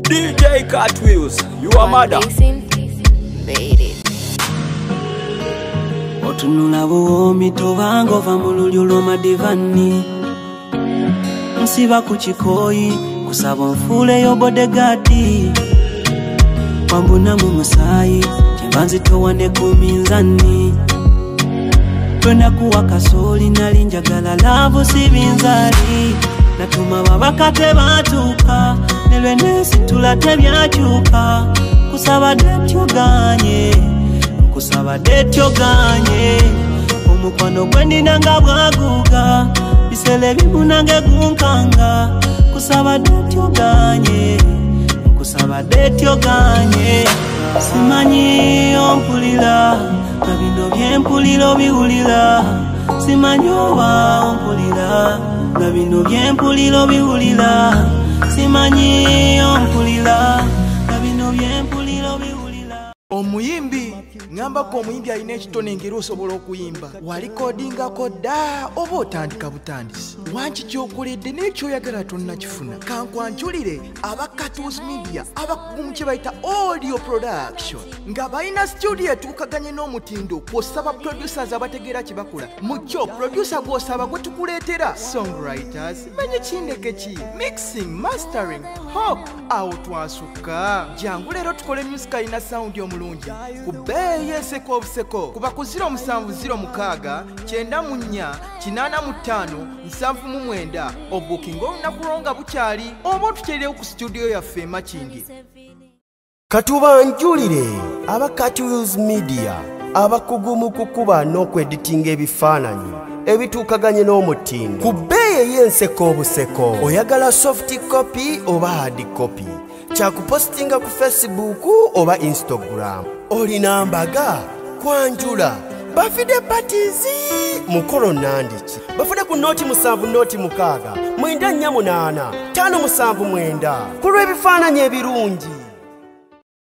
DJ Cartwheels, you are mother. Otunula buomi tobango va mululyo loma divani. Msiba kuchikoi kusaba mfule yo bodegadi. Wambuna mumusai chimbanzi towane kuminzani. Twenda kuwa kasoli nalinjagala lavo sibinzali. Natuma babakate batuka nelwe nesi tulate byachuka. Kusaba detyo ganye, kusaba detyo ganye. Omukwano gwendi nanga bwaguga, bisele bibunange gunkanga. Kusaba detyo ganye, kusaba detyo ganye. Simanyi ompulira, kabino byempuliro biwulira. Simanyi oba ompulira, kabino byempuliro biwulira. Simanyi ompulira, kabino byempuliro biwulira. Omuyimbi ngamba ko omuyimbi alina ekitone ngero osobola okuyimba walikodingako dda oba otandika butandisi wanki kyokoledde n'ekyoyagala tonnakifuna kankwanjulire aba Cartwheels Media abakugumu kye bayita audio production nga balina studio etuukaganye n'omutindo kw'osaba producers abategeera kye bakola mu kyo producer gw'osaba gwe tukuleetera songwriters menye kindeke ki mixing mastering hop awo twasukka jangu leero tukole music alina sound omulungi ku bbeeyi enseko obuseko kuba ku 0706 94 885 799 obukinga olunaku lwonga bukyali oba otuteerewo ku studio yaffe Makindi. Katubanjulire aba Cartwheels Media abakugumu kukuba n'okweditinga ebifaananyi ebituukaganye n'omutindo ku bbeeyi ey'enseko obuseko. Oyagala soft copy oba hard copy, kyakupostinga ku Facebook oba Instagram. Olina mbaga kwanjula bafide patizi mukolo nandiki bafude ku noti 7 noti 6 mwenda 4 8 5 7 9 kulwa ebifaananyi ebirungi